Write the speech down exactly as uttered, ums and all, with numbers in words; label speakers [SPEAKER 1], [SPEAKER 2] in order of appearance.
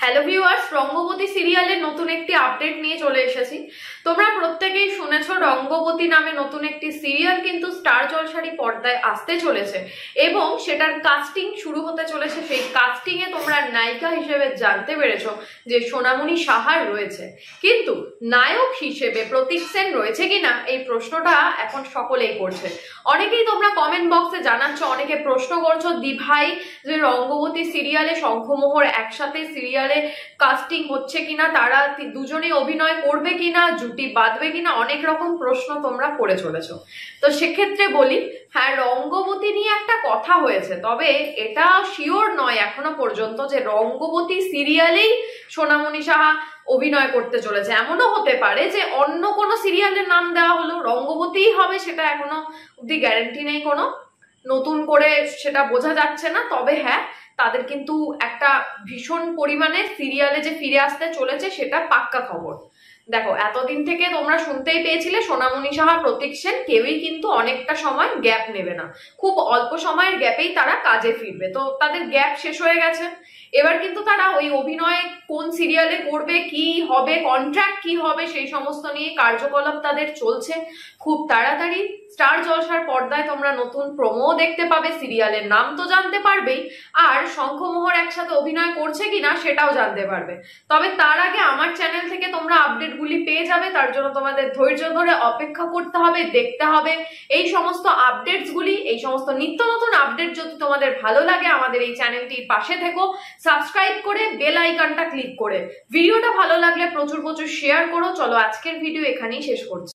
[SPEAKER 1] Hello viewers, Rangabati সিরিয়ালের নতুন একটি আপডেট নিয়ে চলে এসেছি। তোমরা প্রত্যেকেই শুনেছো রঙ্গবতী নামে নতুন একটি সিরিয়াল কিন্তু স্টার জলসারই পর্দায় আসতে চলেছে এবং সেটার কাস্টিং শুরু হতে চলেছে। সেই কাস্টিং এ তোমরা নায়িকা হিসেবে জানতে পেরেছো যে সোনামণি সাহার রয়েছে, কিন্তু নায়ক হিসেবে প্রতীক সেন রয়েছে কিনা এই প্রশ্নটা এখন সকলেই করছে। অনেকেই তোমরা কমেন্ট বক্সে জানাচ্ছ, অনেকে প্রশ্ন করছো দি ভাই যে রঙ্গবতী সিরিয়ালে শঙ্খমোহর একসাথে সিরিয়ালে কাস্টিং হচ্ছে কিনা, তারা দুজনে অভিনয় করবে কিনা, জুটি বাঁধবে কিনা, অনেক রকম প্রশ্ন তোমরা করে চলেছো। তো সেক্ষেত্রে বলি, হ্যাঁ রঙ্গবতী নিয়ে একটা কথা হয়েছে, তবে এটা শিওর নয় এখনো পর্যন্ত যে রঙ্গবতী সিরিয়ালেই সোনামণি সাহা অভিনয় করতে চলেছে। এমনও হতে পারে যে অন্য কোনো সিরিয়ালের নাম দেওয়া হলো, রঙ্গবতীই হবে সেটা এখনো অব্দি গ্যারান্টি নেই কোনো, নতুন করে সেটা বোঝা যাচ্ছে না। তবে হ্যাঁ, তাদের কিন্তু একটা ভীষণ পরিমাণে সিরিয়ালে যে ফিরে আসতে চলেছে সেটা পাক্কা খবর। দেখো, এতদিন থেকে তোমরা শুনতেই পেয়েছিলে সোনামণি সাহা, প্রতীক সেন কেউই কিন্তু অনেকটা সময় গ্যাপ নেবে না, খুব অল্প সময়ের গ্যাপেই তারা কাজে ফিরবে। তো তাদের গ্যাপ শেষ হয়ে গেছে, এবার কিন্তু তারা ওই অভিনয় কোন সিরিয়ালে করবে, কি হবে, কন্ট্রাক্ট কি হবে, সেই সমস্ত নিয়ে কার্যকলাপ তাদের চলছে। খুব তাড়াতাড়ি স্টার জলসার পর্দায় তোমরা নতুন প্রোমো দেখতে পাবে, সিরিয়ালের নাম তো জানতে পারবেই, আর শঙ্খমোহর একসাথে অভিনয় করছে কিনা সেটাও জানতে পারবে। তবে তার আগে আমার চ্যানেল থেকে তোমরা আপডেটগুলি পেয়ে যাবে, তার জন্য তোমাদের ধৈর্য ধরে অপেক্ষা করতে হবে, দেখতে হবে এই সমস্ত আপডেটসগুলি। এই সমস্ত নিত্য নতুন আপডেট যদি তোমাদের ভালো লাগে, আমাদের এই চ্যানেলটির পাশে থেকো সাবস্ক্রাইব করে বেল আইকনটা ক্লিক করে। ভিডিওটা ভালো লাগলে প্রচুর প্রচুর শেয়ার করো। চলো আজকের ভিডিও এখানেই শেষ করছি।